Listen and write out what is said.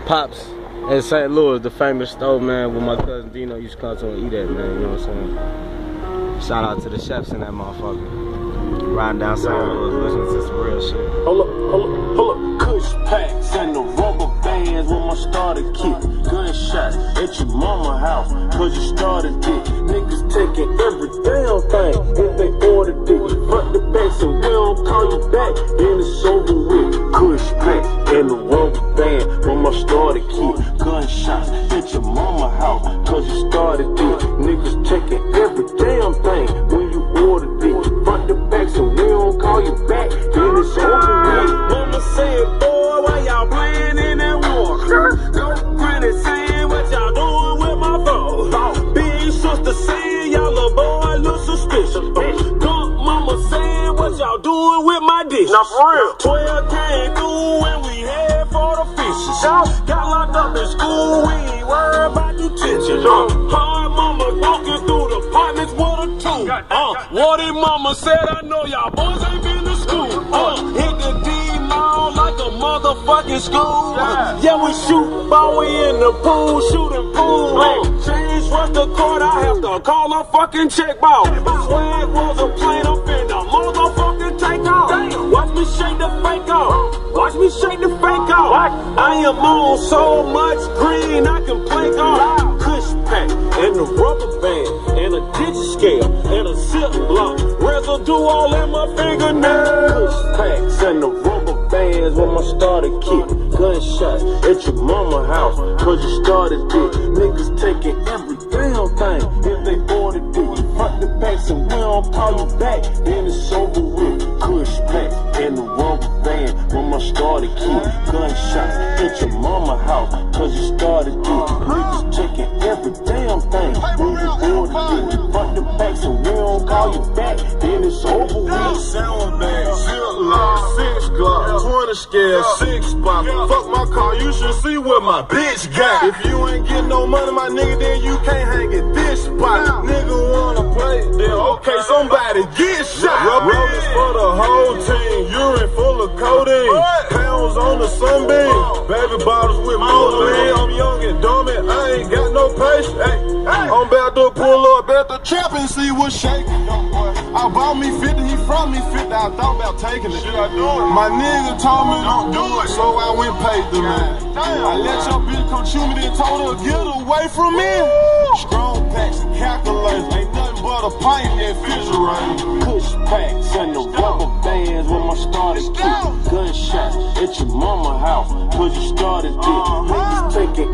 PoPs in St. Louis, the famous store, man, where my cousin Dino used to come to and eat at, man, you know what I'm saying? Shout out to the chefs in that motherfucker. Riding down St. Louis, listening to some real shit. Hold up, Kush packs and the rubber bands with my starter kit. Gunshots at your mama house, cause you started it. Niggas taking every damn thing if they ordered it. Front the back, so we don't call you back, then it's over with. Kush packs and the rubber band with my starter kit. Gunshots at your mama house, cause you started it. Niggas taking every damn thing when you ordered it. Front the back, so we don't call you back, then it's over with. Mama said, boy, why y'all playing in that war? No granny saying what y'all doing with my phone. Big sister saying y'all little boy look suspicious. Dump mama saying what y'all doing with my dish. Now for real. 12 came through and we head for the fishes. Got locked up in school, we ain't worried about detention. Hard mama walking through the apartments with a tune. What did mama said, I know y'all boys ain't been to school. Hit the D-Mall like a motherfucking school. Yeah, we shoot ball, we in the pool, shooting pool. Change rush the court, I have to call a fucking check ball. Swag was a plane, I'm finna motherfucking take off. Watch me shake the fake off. Watch me shake the fake off. I am on so much green, I can play golf. Kush pack and the rubber band and a digit scale and a zip block. Residue all in my fingernails. Kush packs and the rubber bands with my starter kit. Gunshots at your mama house, cause you started it. Niggas taking every damn thing if they ordered it. Front the back, so we don't call you back, then it's over with. Kush packs and the rubber band with my starter kit. Gunshots at your mama house, cause you started it. Niggas taking every damn thing when you ordered it. Front the back, so we don't call you back, then it's over with. Sound bag, zip lock, 6 Glock, 20 scale, 6 spot. Fuck my car, you should see what my bitch got. If you ain't getting no money, my nigga, then you can't hang at this spot. Nigga wanna play, then okay, somebody get shot. Rollers for the whole team, urine full of codeine. Pounds on the sunbeam, baby bottles with modeling. I'm young and dumb and I ain't got no patience. I'm about to pull up at the trap and see what's shaking. I bought me 50, he from me 50, I thought about taking it. Should I do it? My nigga told me don't do it, so I went paid the man. I let your bitch come chew me, then told her get away from me. Strong packs and calculators, ain't nothing but a pint in that refrigerator. Kush packs and the rubber bands with my starter kit. Gunshots at your mama house, cause you started it. Niggas taking